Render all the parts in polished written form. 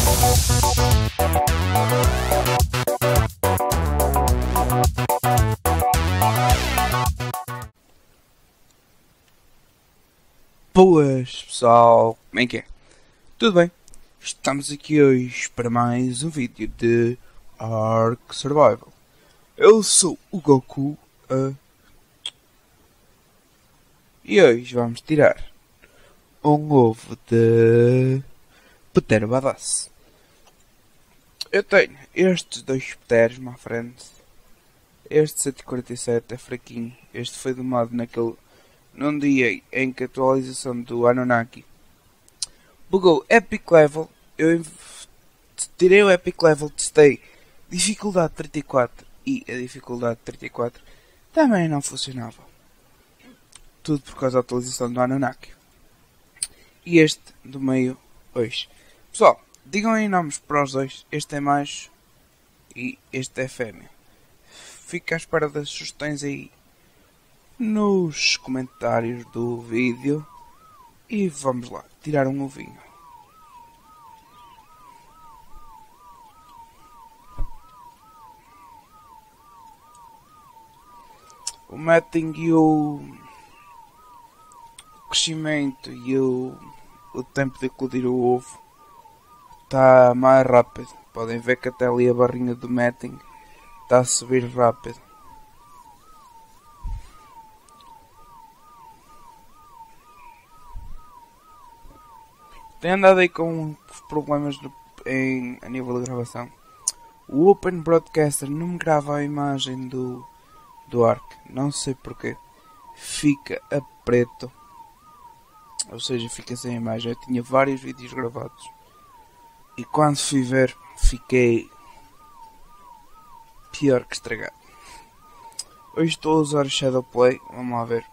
Boas pessoal, como é que é? Tudo bem? Estamos aqui hoje para mais um vídeo de Ark Survival. Eu sou o Goku e hoje vamos tirar um ovo de Petero Badass. Eu tenho estes dois Peteros à frente. Este 147 é fraquinho. Este foi domado num dia em que a atualização do Anunnaki bugou Epic Level. Eu tirei o Epic Level, testei dificuldade 34 e a dificuldade 34 também não funcionava. Tudo por causa da atualização do Anunnaki. E este do meio hoje. Pessoal, digam aí nomes para os dois. Este é macho e este é fêmea. Fica à espera das sugestões aí nos comentários do vídeo. E vamos lá, tirar um ovinho. O mating e o crescimento e o tempo de eclodir o ovo está mais rápido. Podem ver que até ali a barrinha do mating está a subir rápido. Tenho andado aí com problemas a nível de gravação. O Open Broadcaster não me grava a imagem do Ark. Não sei porquê. Fica a preto. Ou seja, fica sem imagem. Eu tinha vários vídeos gravados. E quando fui ver, fiquei pior que estragado. Hoje estou a usar o Shadowplay. Vamos lá ver.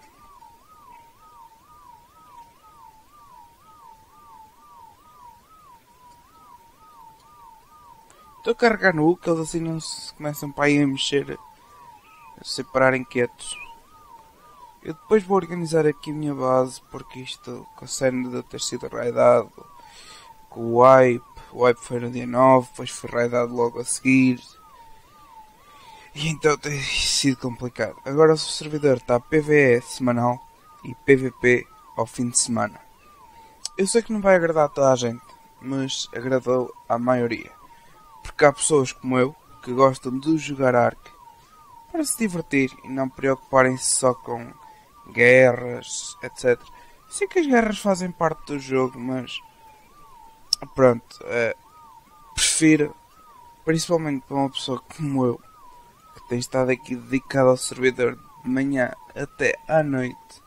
Estou a carregar no U, que eles assim não se começam para aí a mexer, a separarem quietos. Eu depois vou organizar aqui a minha base, porque isto, com a cena de ter sido raidado, com o wipe foi no dia 9, depois foi raidado logo a seguir. E então tem sido complicado. Agora o servidor está PvE semanal e PvP ao fim de semana. Eu sei que não vai agradar a toda a gente, mas agradou à maioria. Porque há pessoas como eu que gostam de jogar Ark para se divertir e não preocuparem-se só com guerras, etc. Sei que as guerras fazem parte do jogo, mas pronto, prefiro, principalmente para uma pessoa como eu, que tem estado aqui dedicado ao servidor de manhã até à noite,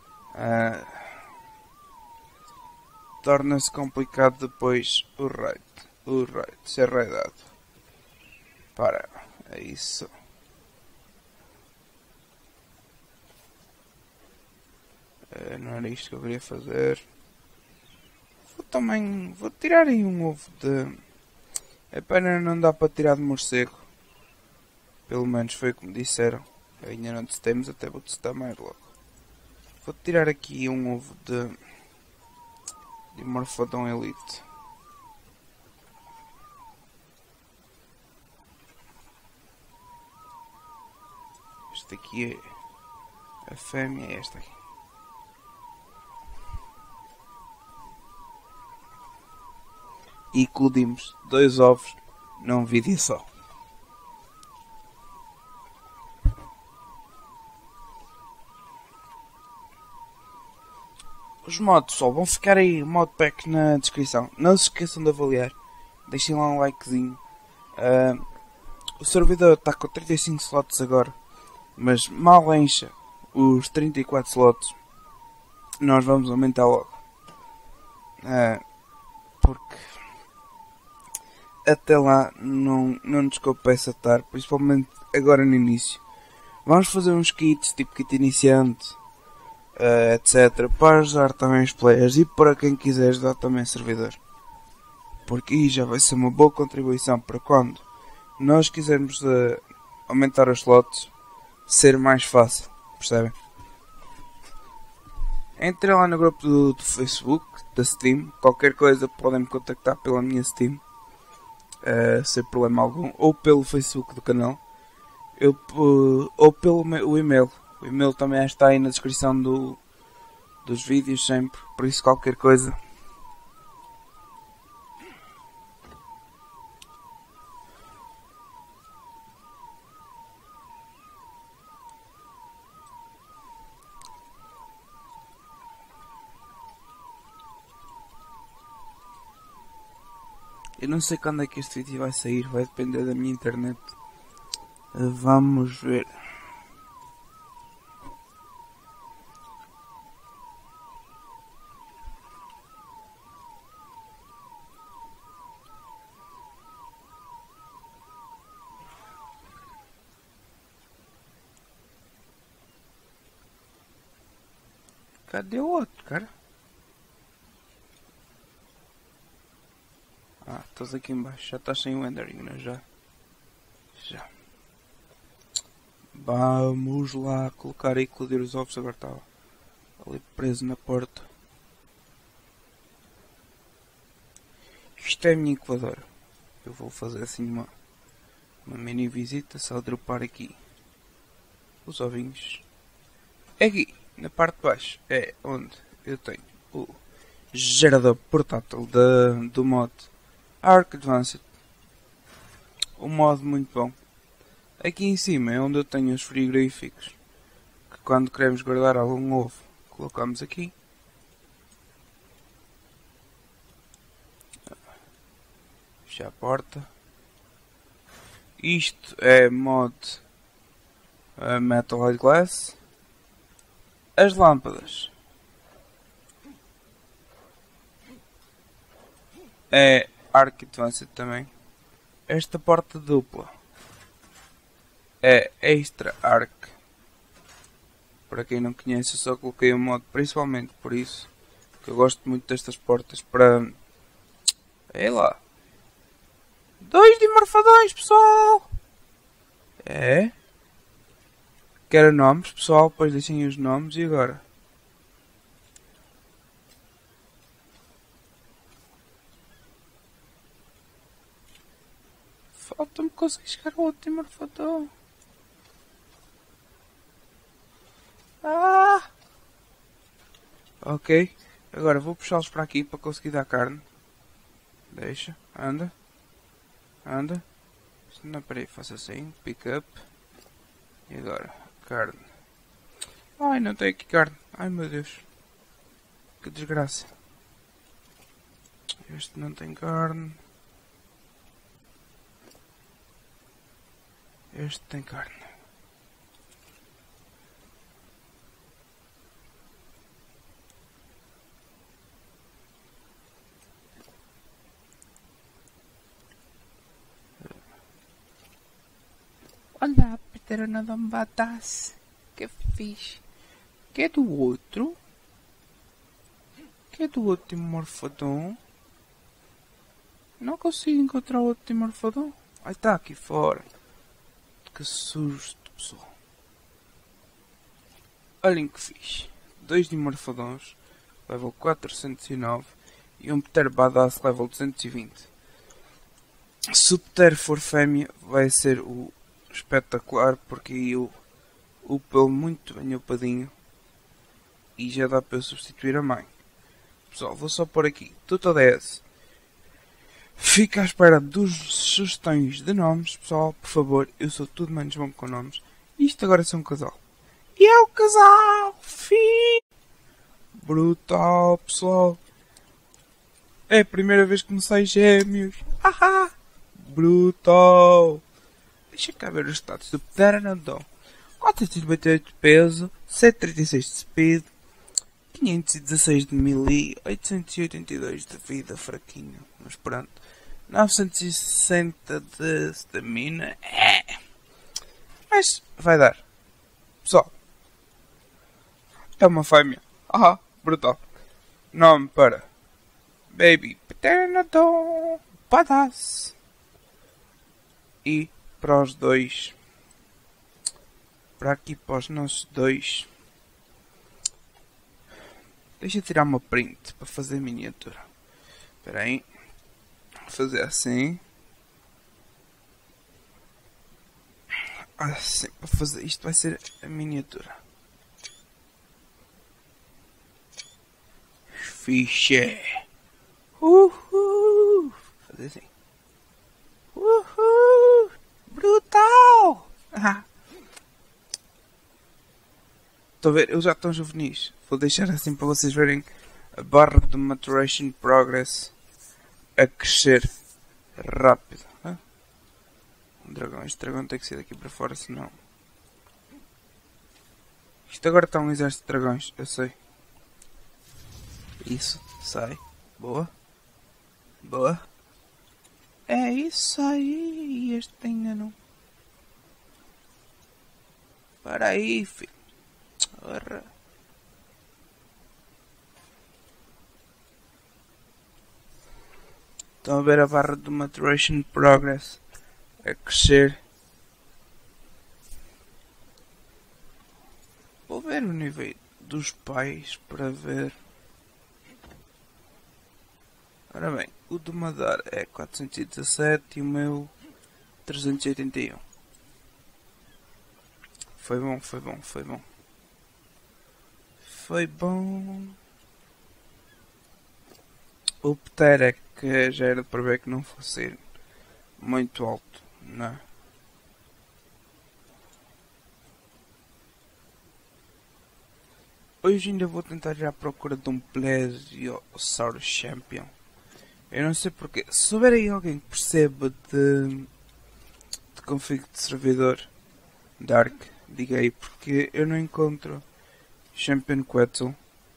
torna-se complicado depois o raid ser raidado. Para, é isso. Não era isto que eu queria fazer. Vou tirar aí um ovo de... É pena não dá para tirar de morcego. Pelo menos foi o que me disseram. Ainda não testemos, até vou testar mais logo. Vou tirar aqui um ovo de Morphodon Elite. Este aqui é a fêmea, é esta aqui. E eclodimos 2 ovos num vídeo só. Os mods, pessoal, vão ficar aí o modpack na descrição. Não se esqueçam de avaliar. Deixem lá um likezinho. O servidor está com 35 slots agora. Mas mal encha os 34 slots, nós vamos aumentar logo. Porque até lá não nos compensa estar, principalmente agora no início. Vamos fazer uns kits, tipo kit iniciante, etc. Para ajudar também os players e para quem quiser ajudar também o servidor. Porque aí já vai ser uma boa contribuição para quando nós quisermos aumentar os slots, ser mais fácil, percebem? Entrem lá no grupo do Facebook, da Steam, qualquer coisa podem me contactar pela minha Steam. sem problema algum, ou pelo Facebook do canal, ou pelo o e-mail. O e-mail também está aí na descrição dos vídeos sempre, por isso qualquer coisa. Eu não sei quando é que este vídeo vai sair, vai depender da minha internet. Vamos ver. Cadê o outro, cara? Ah, estás aqui embaixo. Já estás sem o Endering, não é? Já. Vamos lá colocar e eclodir os ovos. Agora estava ali preso na porta. Isto é a minha incubadora. Eu vou fazer assim uma mini visita. Só dropar aqui os ovinhos. Aqui, na parte de baixo, é onde eu tenho o gerador portátil do mod Ark Advanced. Um mod muito bom. Aqui em cima é onde eu tenho os frigoríficos, que quando queremos guardar algum ovo, colocamos aqui. Fechar a porta. Isto é mod Metal Glass. As lâmpadas é Ark Advanced também. Esta porta dupla é Extra Arc. Para quem não conhece, eu só coloquei o mod principalmente por isso, que eu gosto muito destas portas para... É lá. 2 dimorfadões, pessoal! É? Quero nomes, pessoal, depois deixem os nomes. E agora? Falta-me conseguir chegar ao outro dimorfadão. Ah! Ok, agora vou puxá-los para aqui para conseguir dar carne. Deixa, anda. Não, peraí, faço assim, pick up. E agora, carne. Ai, não tem aqui carne. Ai meu Deus. Que desgraça. Este não tem carne. Este tem carne. Olá, Peter, não me batasse. Que fixe. Que é do outro? Que é do outro dimorfodon? Não consigo encontrar o outro dimorfodon. Ai, está aqui fora. Que susto, pessoal. Olhem que fixe. 2 dimorfodons, level 409. E um Peter Badass, level 220. Se o Peter for fêmea, vai ser o espetacular, porque aí o pelo muito bem upadinho e já dá para eu substituir a mãe. Pessoal, vou só pôr aqui tudo 10. Fica à espera dos sugestões de nomes, pessoal, por favor. Eu sou tudo menos bom com nomes. Isto agora é um casal. E é o casal! Brutal, pessoal. É a primeira vez que me sai gêmeos. Haha! Brutal! Deixa cá ver os status do Pteranodon. 498 de peso, 736 de speed, 516 de melee, 882 de vida, fraquinho, mas pronto. 960 de stamina, mas vai dar. Pessoal, é uma fêmea. Brutal. Nome para Baby Pteranodon Badass. E para os dois, para aqui para os nossos dois, deixa eu tirar uma print para fazer miniatura. Espera aí, vou fazer assim. Sim, para fazer isto vai ser a miniatura. Fixe. Uhul. Fazer assim. Uhul. Brutal. Estou a ver, eles já estão juvenis. Vou deixar assim para vocês verem a barra de Maturation Progress a crescer rápido. Este dragão tem que ser daqui para fora, senão... Isto agora está um exército de dragões, eu sei. Isso, sai. Boa. Boa. É isso aí, este ainda não... Para aí, filho. Ora. Estão a ver a barra do Maturation Progress a crescer. Vou ver o nível dos pais para ver. Ora bem, o do Madar é 417 e o meu 381. Foi bom, foi bom, foi bom. Foi bom. O Pter é que já era de prever que não fosse muito alto, não é? Hoje ainda vou tentar ir à procura de um Plesiosaurus Champion. Eu não sei porquê. Se souber aí alguém que perceba de config de servidor Dark, diga aí, porque eu não encontro Champion Quetzal,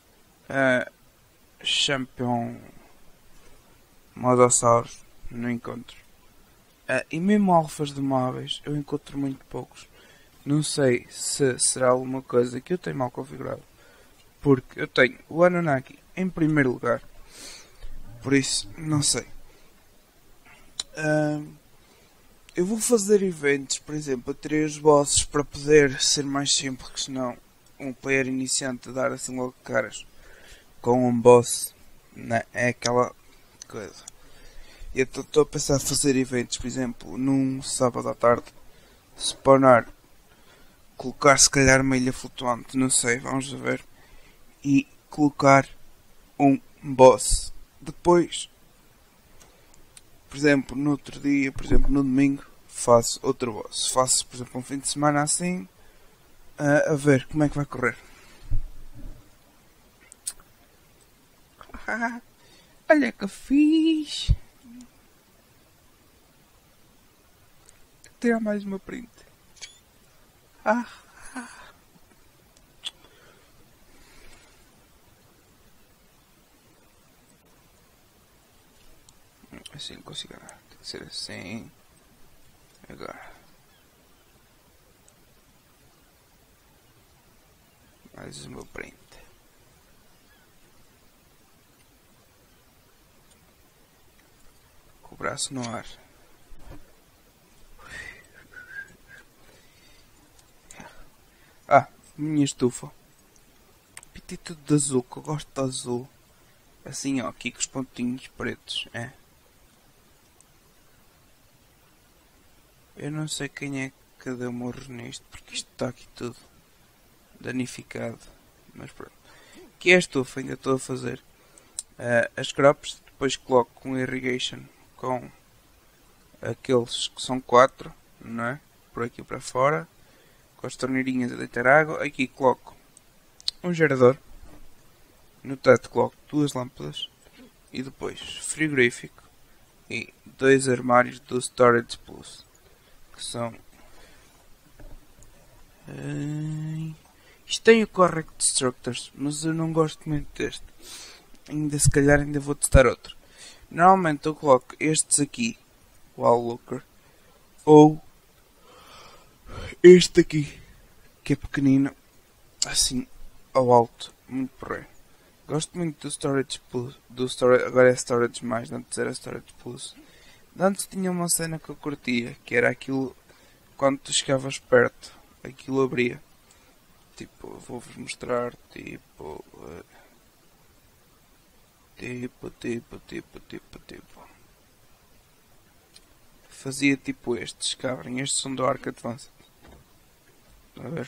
Champion Mosasaurus, não encontro. E mesmo alfas de móveis eu encontro muito poucos. Não sei se será alguma coisa que eu tenho mal configurado, porque eu tenho o Anunnaki em primeiro lugar. Por isso, não sei. Eu vou fazer eventos, por exemplo, a 3 bosses para poder ser mais simples, que senão um player iniciante dar assim logo caras com um boss, né? É aquela coisa. Eu estou a pensar em fazer eventos, por exemplo, num sábado à tarde, spawnar, colocar se calhar uma ilha flutuante, não sei, vamos ver, e colocar um boss. Depois, por exemplo, no outro dia, por exemplo, no domingo, faço outro boss. Faço, por exemplo, um fim de semana assim, a ver como é que vai correr. Olha que fixe. Vou tirar mais uma print. Assim não consigo andar. Tem que ser assim. Agora. Mais uma print. Com o braço no ar. Minha estufa. Pintei tudo de azul, que eu gosto de azul. Assim, ó, aqui com os pontinhos pretos, Eu não sei quem é que deu morro nisto, porque isto está aqui tudo danificado. Mas pronto. Aqui é a estufa, ainda estou a fazer. As crops, depois coloco um irrigation com aqueles que são 4, não é? Por aqui para fora. Com as torneirinhas a deitar água. Aqui coloco um gerador. No teto coloco 2 lâmpadas. E depois frigorífico. E 2 armários do Storage Plus. Que são... isto tem o Correct Destructors, mas eu não gosto muito deste. Se calhar ainda vou testar outro. Normalmente eu coloco estes aqui, Wall Looker, ou este aqui, que é pequenino, assim, ao alto, muito porreiro. Gosto muito do Storage Plus, agora é Storage mais, antes era Storage Plus. Antes tinha uma cena que eu curtia, que era aquilo, quando tu chegavas perto, aquilo abria. Tipo, vou-vos mostrar, tipo... Fazia tipo estes, cabrem, estes são do Arc Advanced. a ver?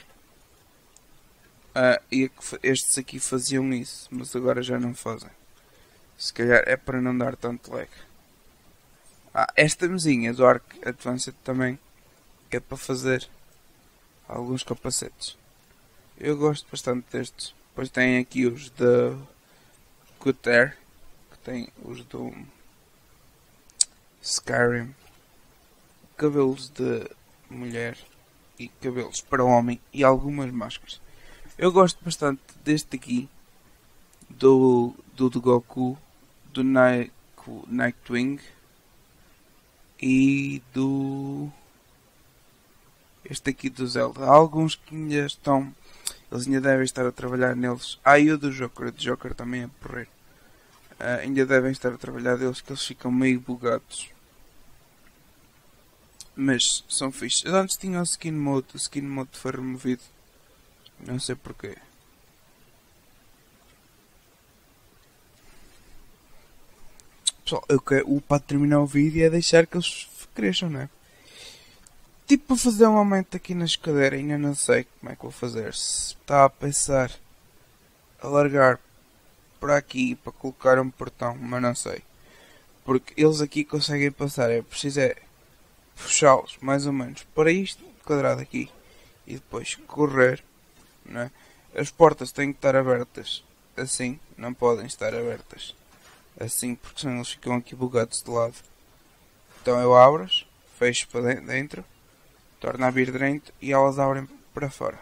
E estes aqui faziam isso, mas agora já não fazem. Se calhar é para não dar tanto lag. Esta mesinha do Arc Advanced também, que é para fazer alguns capacetes. Eu gosto bastante destes. Depois tem aqui os da Cutter, que tem os do Skyrim, cabelos de mulher e cabelos para homem e algumas máscaras. Eu gosto bastante deste aqui, do Goku, do Nightwing e do este aqui do Zelda. Há alguns que ainda estão, eles ainda devem estar a trabalhar neles. E o do Joker, também é porreiro. Ainda devem estar a trabalhar deles, que eles ficam meio bugados. Mas são fixes. Eu antes tinha o Skin Mode foi removido. Não sei porquê. Pessoal, eu quero, para terminar o vídeo é deixar que eles cresçam, não é? Tipo, para fazer um aumento aqui na escadeira, ainda não sei como é que vou fazer. Se está a pensar alargar para aqui para colocar um portão, mas não sei. Porque eles aqui conseguem passar, é preciso puxá-los mais ou menos para isto, quadrado aqui, e depois correr, não é? As portas têm que estar abertas assim, não podem estar abertas assim, porque senão eles ficam aqui bugados de lado. Então eu abro-as, fecho para dentro, torno a abrir dentro e elas abrem para fora.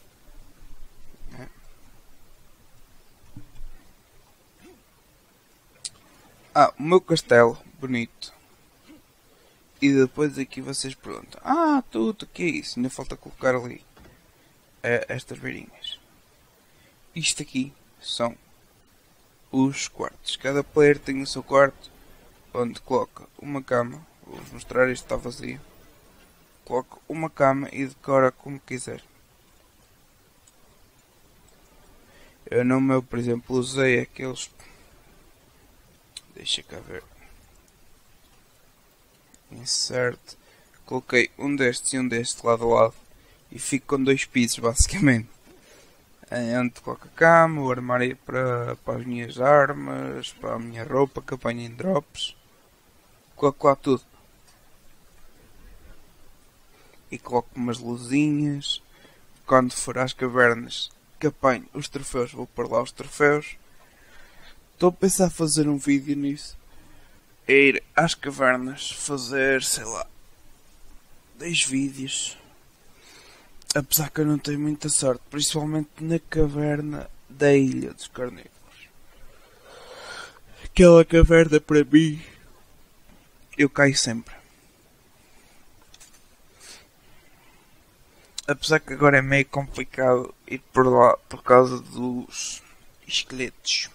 O meu castelo, bonito. E depois aqui vocês perguntam: tudo, o que é isso? Ainda falta colocar ali estas beirinhas. Isto aqui são os quartos. Cada player tem o seu quarto, onde coloca uma cama. Vou-vos mostrar, isto está vazio. Coloca uma cama e decora como quiser. Eu no meu, por exemplo, usei aqueles... Deixa cá ver. Insert. Coloquei um destes e um deste lado a lado. E fico com dois pisos, basicamente. Onde coloco a cama, o armário para as minhas armas, para a minha roupa que apanho em drops. Coloco lá tudo. E coloco umas luzinhas. Quando for às cavernas que apanho os troféus, vou pôr lá os troféus. Estou a pensar fazer um vídeo nisso. Ir às cavernas, fazer, sei lá, 10 vídeos. Apesar que eu não tenho muita sorte, principalmente na caverna da Ilha dos Carnívoros. Aquela caverna para mim, eu caio sempre. Apesar que agora é meio complicado ir por lá por causa dos esqueletos.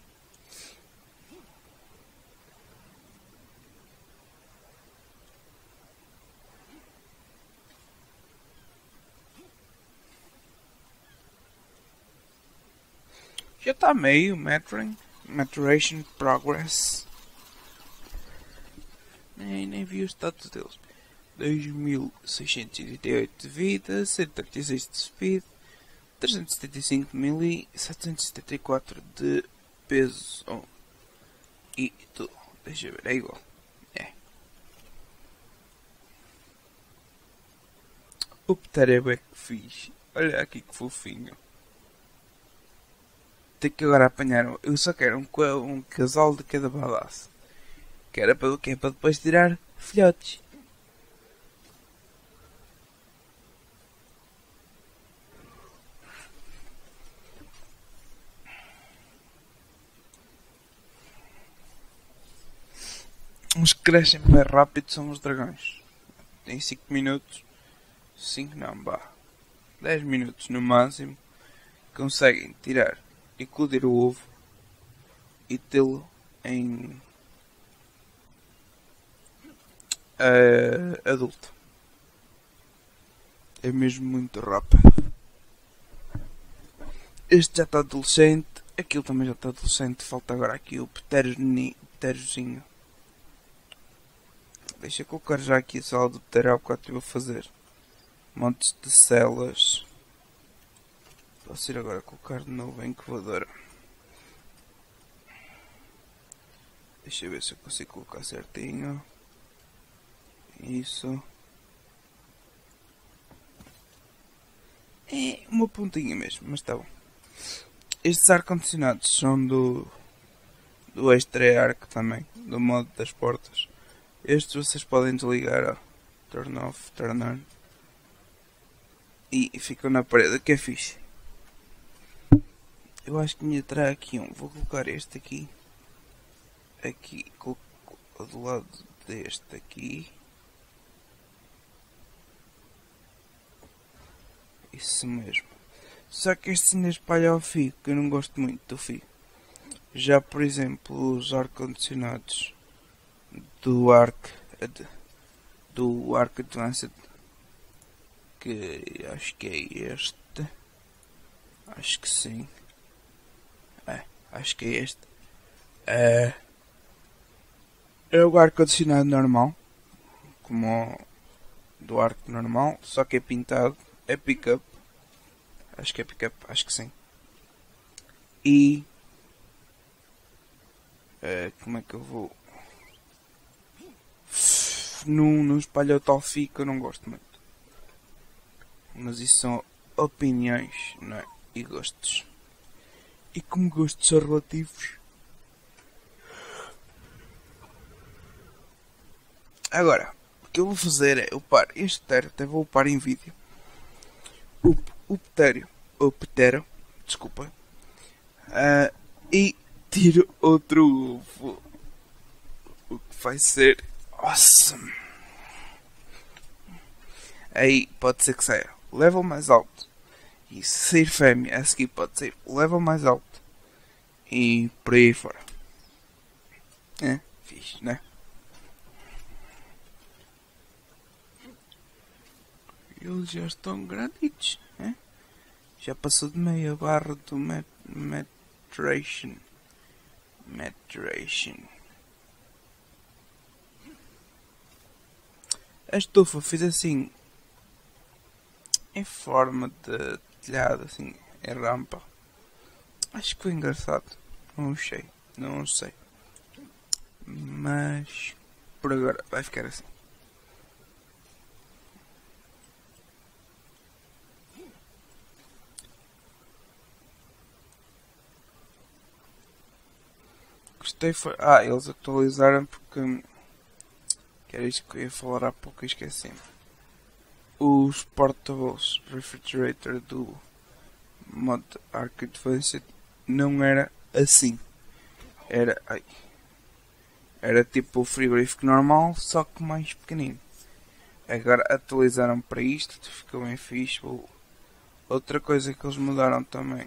Já está meio maturation progress. Nem vi o status deles. 2688 de vida, 136 de speed, 375 de melee, 774 de peso. E tudo. Deixa eu ver, é igual. O Pterebo é que fiz. Olha aqui que fofinho. Tenho que agora apanhar. Eu só quero um casal de cada badaço. Que era para o quê? Para depois tirar filhotes. Os que crescem mais rápido são os dragões. Tem 5 minutos. 5 não, 10 minutos no máximo. Conseguem tirar, eclodir o ovo e tê-lo em adulto. É mesmo muito rápido. Este já está adolescente. Aquilo também já está adolescente. Falta agora aqui o Pterozinho. Deixa eu colocar já aqui a sala do Ptero. Há bocado estive a fazer montes de celas. Posso ir agora colocar de novo a incubadora. Deixa eu ver se eu consigo colocar certinho. Isso. É uma pontinha mesmo, mas está bom. Estes ar-condicionados são do Extra Arc também, do modo das portas. Estes vocês podem desligar, ó. Turn off, turn on. E ficam na parede, que é fixe. Eu acho que me terá aqui um. Vou colocar este aqui. Aqui, do lado deste aqui. Isso mesmo. Só que este ainda espalha o fio, que eu não gosto muito do fio. Já, por exemplo, os ar-condicionados do Arc Advanced, que acho que é este. Acho que sim. Acho que é este. É o ar-condicionado normal, como o do Arc normal, só que é pintado. É pick-up. Acho que é pick-up, acho que sim. E como é que eu vou? Não espalha o tal fio que eu não gosto muito. Mas isso são opiniões, não é? E gostos. E como gostos são relativos. Agora, o que eu vou fazer é upar este tero, até vou upar em vídeo. O Ptero, desculpa. E tiro outro ovo. O que vai ser awesome. Aí pode ser que saia level mais alto. E se sair fêmea, a seguir pode ser level mais alto. E por aí fora. Fixe, né? Eles já estão granditos, né? Já passou de meia barra do maturation. A estufa fiz assim em forma de telhado, assim, em rampa. Acho que foi engraçado. Não sei. Mas por agora vai ficar assim. Gostei foi. Eles atualizaram porque. Que era isto que eu ia falar há pouco e esqueci. Os portables refrigerator do mod Arc Advanced não era assim. Era tipo o frigorífico normal, só que mais pequenino. Agora atualizaram para isto, ficou bem fixe. Outra coisa que eles mudaram também.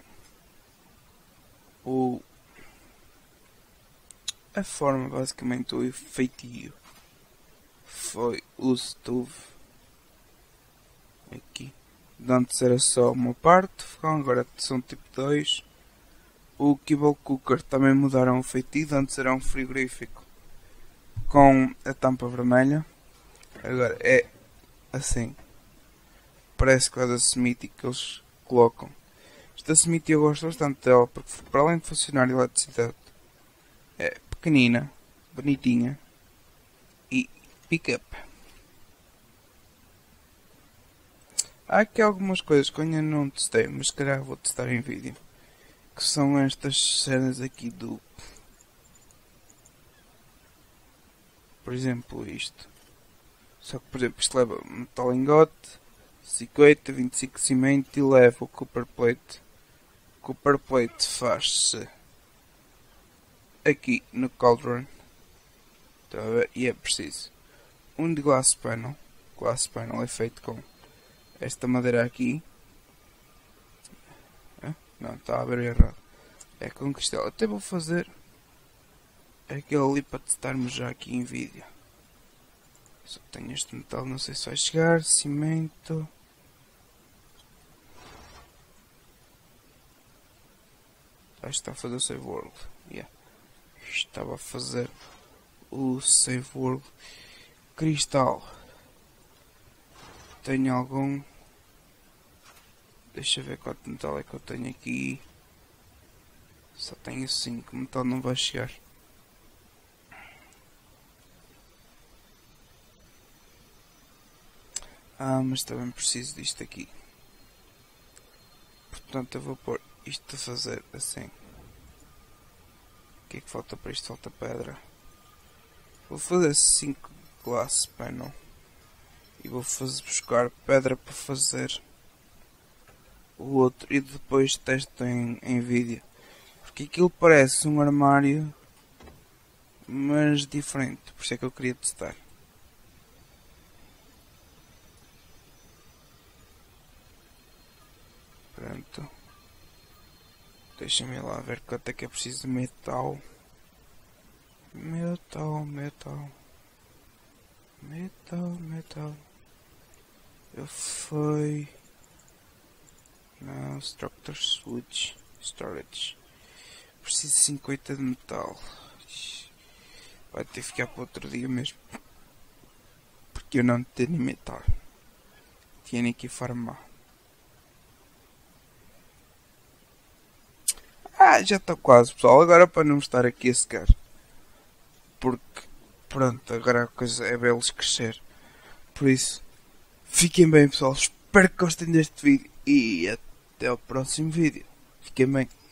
A forma, basicamente, o efeitio foi o stove. Aqui. De antes era só uma parte, agora são tipo 2. O Kibble Cooker também mudaram o feitio, antes era um frigorífico com a tampa vermelha. Agora é assim. Parece que é da Smithy que eles colocam. Esta Smithy eu gosto bastante dela, porque para além de funcionar eletricidade, é pequenina, bonitinha e pick-up. Há aqui algumas coisas que eu ainda não testei, mas se calhar vou testar em vídeo. Que são estas cenas aqui do... Por exemplo, isto. Só que, por exemplo, isto leva metal lingote, 50, 25 cimento e leva o copper plate. O copper plate faz-se aqui no cauldron. Tá a ver? E é preciso um de glass panel. Glass panel é feito com esta madeira aqui. Não, está a ver errado. É com cristal. Até vou fazer aquele ali para testarmos já aqui em vídeo. Só tenho este metal, não sei se vai chegar. Cimento. Está a fazer o save world. Estava a fazer o save world. Cristal. Tenho algum? Deixa eu ver quanto metal é que eu tenho aqui. Só tenho 5, metal não vai chegar. Mas também preciso disto aqui. Portanto eu vou pôr isto a fazer assim. O que é que falta para isto? Falta pedra. Vou fazer 5 glass panel. E vou buscar pedra para fazer o outro. E depois testo em vídeo. Porque aquilo parece um armário, mas diferente. Por isso é que eu queria testar. Pronto. Deixa-me lá ver quanto é que é preciso de metal. Metal. Eu fui. Não, Structure Switch. Storage. Preciso de 50 de metal. Vai ter que ficar para outro dia mesmo. Porque eu não tenho metal. Tinha que farmar. Já está quase, pessoal. Agora para não estar aqui a secar. Porque, pronto, agora a coisa é vê-los crescer. Por isso, fiquem bem, pessoal. Espero que gostem deste vídeo. E até ao próximo vídeo. Fiquem bem.